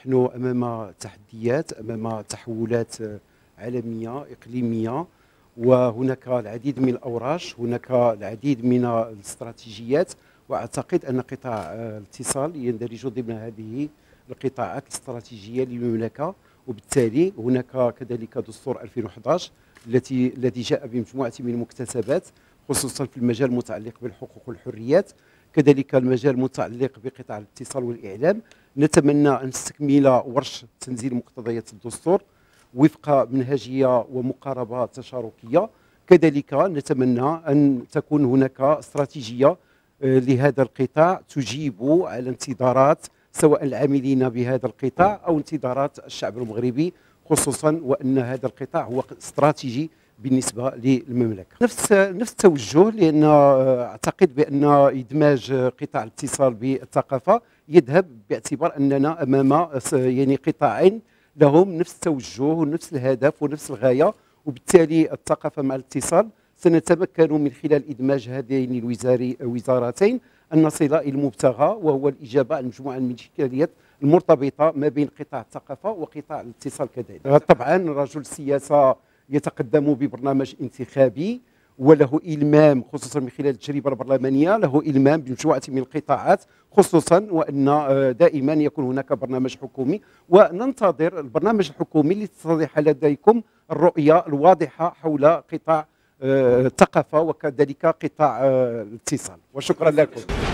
نحن أمام تحديات، أمام تحولات عالمية إقليمية، وهناك العديد من الأوراش، هناك العديد من الاستراتيجيات، وأعتقد أن قطاع الاتصال يندرج ضمن هذه القطاعات الاستراتيجية للمملكة. وبالتالي هناك كذلك دستور 2011 الذي جاء بمجموعة من المكتسبات، خصوصا في المجال المتعلق بالحقوق والحريات، كذلك المجال المتعلق بقطاع الاتصال والإعلام. نتمنى أن نستكمل ورش تنزيل مقتضيات الدستور وفق منهجية ومقاربة تشاركية. كذلك نتمنى أن تكون هناك استراتيجية لهذا القطاع تجيب على انتظارات سواء العاملين بهذا القطاع أو انتظارات الشعب المغربي، خصوصا وأن هذا القطاع هو استراتيجي بالنسبة للمملكة. نفس التوجه، لأن أعتقد بأن إدماج قطاع الاتصال بالثقافة يذهب باعتبار أننا أمام يعني قطاعين لهم نفس التوجه ونفس الهدف ونفس الغاية، وبالتالي الثقافة مع الاتصال سنتمكن من خلال إدماج هذين الوزارتين أن نصل إلى المبتغى، وهو الإجابة على مجموعة من الإشكاليات المرتبطة ما بين قطاع الثقافة وقطاع الاتصال. كذلك طبعا رجل السياسة يتقدم ببرنامج انتخابي وله إلمام، خصوصا من خلال التجربة البرلمانية، له إلمام بمجموعة من القطاعات، خصوصا وأن دائما يكون هناك برنامج حكومي، وننتظر البرنامج الحكومي لتتضح لديكم الرؤية الواضحة حول قطاع الثقافة وكذلك قطاع الاتصال. وشكرا لكم.